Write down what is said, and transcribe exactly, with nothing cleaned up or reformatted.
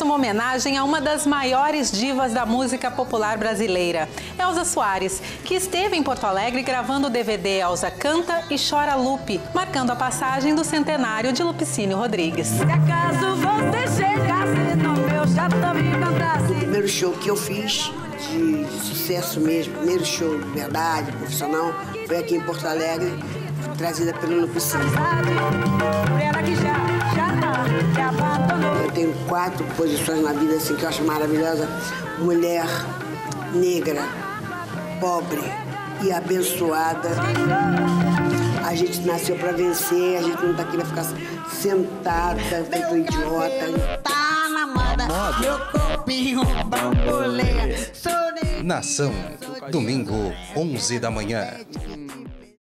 presta uma homenagem a uma das maiores divas da música popular brasileira, Elza Soares, que esteve em Porto Alegre gravando o D V D Elza Canta e Chora Lupe, marcando a passagem do centenário de Lupicínio Rodrigues. Se acaso você chegasse no meu chateau e cantasse. O primeiro show que eu fiz, de sucesso mesmo, primeiro show de verdade, profissional, foi aqui em Porto Alegre, trazida pelo Lupicínio. Eu tenho quatro posições na vida assim, que eu acho maravilhosa. Mulher, negra, pobre e abençoada. A gente nasceu para vencer, a gente não tá aqui pra ficar sentada, feito idiota. Tá na moda, meu corpinho bamboleia. Nação, domingo, onze da manhã.